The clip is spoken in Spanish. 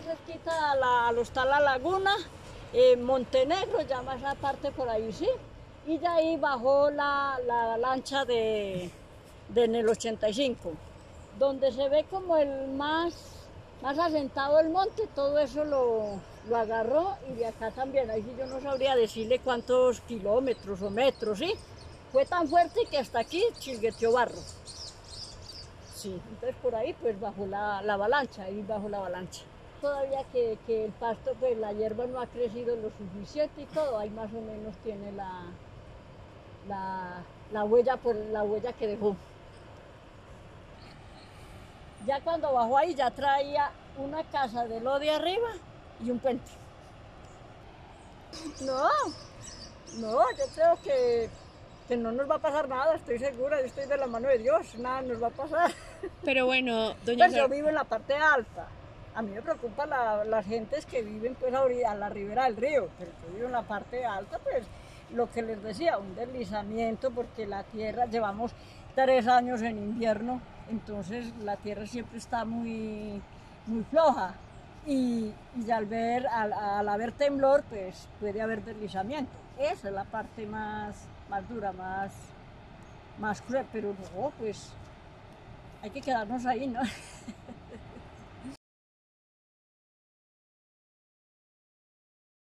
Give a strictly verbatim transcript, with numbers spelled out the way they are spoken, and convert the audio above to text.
cerquita a, la, a lo está la laguna, eh, Montenegro, llama esa parte por ahí, sí. Y de ahí bajó la, la lancha de, de en el ochenta y cinco, donde se ve como el más, más asentado el monte, todo eso lo, lo agarró, y de acá también, ahí sí yo no sabría decirle cuántos kilómetros o metros, ¿sí? Fue tan fuerte que hasta aquí chilgueteó barro. Sí, entonces por ahí pues bajó la, la avalancha, ahí bajo la avalancha. Todavía que, que el pasto, pues la hierba no ha crecido lo suficiente y todo, ahí más o menos tiene la, la, la huella, por la huella que dejó. Ya cuando bajó ahí ya traía una casa de lo de arriba y un puente. No, no, yo creo que, que no nos va a pasar nada, estoy segura, yo estoy de la mano de Dios, nada nos va a pasar. Pero bueno, doña Pues yo vivo en la parte alta. A mí me preocupa la, las gentes que viven pues a, a la ribera del río, pero yo vivo en la parte alta, pues lo que les decía, un deslizamiento, porque la tierra, llevamos tres años en invierno, entonces la tierra siempre está muy, muy floja, y, y al, ver, al, al haber temblor, pues puede haber deslizamiento. Esa es la parte más, más dura, más, más cruel, pero no, pues hay que quedarnos ahí, ¿no?